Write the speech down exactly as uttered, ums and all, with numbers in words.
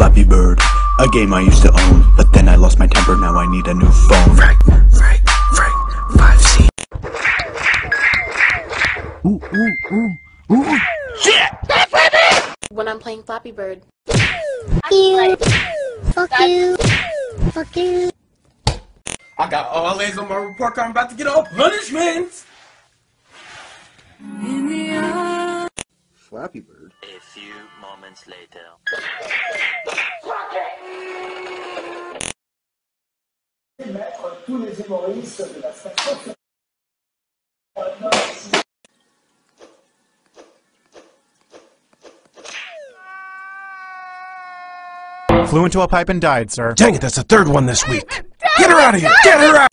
Flappy Bird, a game I used to own, but then I lost my temper, now I need a new phone. Frank, Frank, Frank, five C. Ooh, ooh, ooh, ooh, shit! That's Flappy! When I'm playing Flappy Bird. Fuck you. Fuck you. Fuck you. I got all A's on my report card. I'm about to get all punishments. Flappy Bird? A few moments later. Mettre tous les humoristes de la station. Flew into a pipe and died, sir. Dang it, that's the third one this week. Get her out of here! Get her out!